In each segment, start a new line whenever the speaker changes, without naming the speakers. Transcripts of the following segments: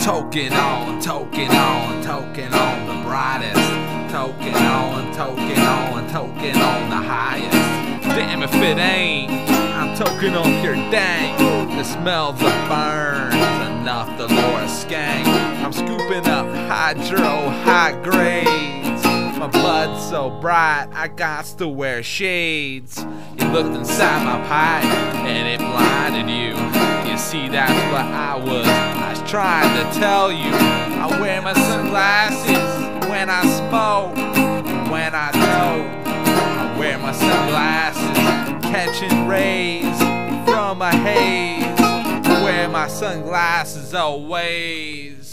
Token on, token on, token on the brightest. Token on, token on, token on the highest. Damn if it ain't, I'm token on pure dank. The smells of burns enough to lure a skank. I'm scooping up hydro high grades. My blood's so bright, I got to wear shades. You looked inside my pipe and it blinded you. You see, that's what I was trying to tell you. I wear my sunglasses when I smoke, when I dope. I wear my sunglasses, catching rays from a haze. I wear my sunglasses always.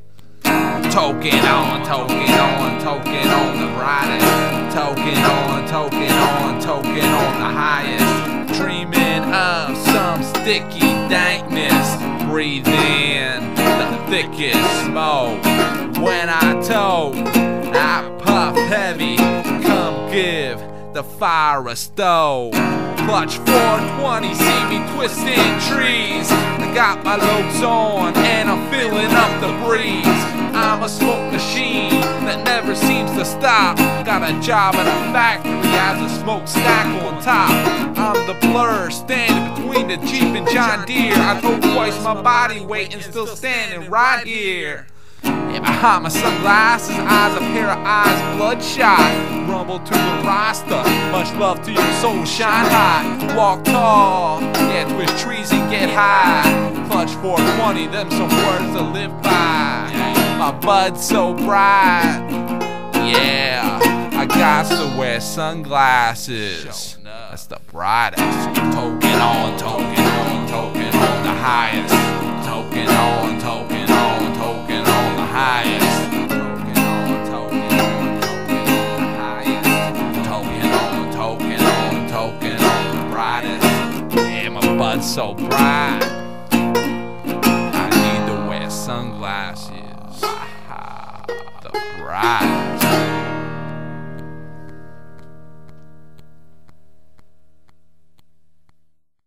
Token on, token on, token on the brightest. Token on, token on, token on the highest. Dreaming of some sticky dankness. Breathe in the thickest smoke. When I tote, I puff heavy. Come give the fire a stove. Clutch 420, see me twisting trees. I got my lopes on and I'm filling up the breeze. I'm a smoke machine that never seems to stop. Got a job at a factory as a smokestack on top. I'm the blur standing between the Jeep and John Deere. I throw twice my body weight and still standing right here. Yeah, behind my sunglasses, eyes a pair of eyes bloodshot. Rumble to the Rasta, much love to your soul, shine high. Walk tall, yeah, twist trees and get high. Clutch 420, them some words to live by. My bud's so bright, yeah, I got to wear sunglasses. That's the brightest. Token on, token on, token on the highest. Token on, token on, token on the highest. Token on, token on, token on the highest. Token on, token on, token on the brightest. Yeah, my bud's so bright, I need to wear sunglasses. The brightest.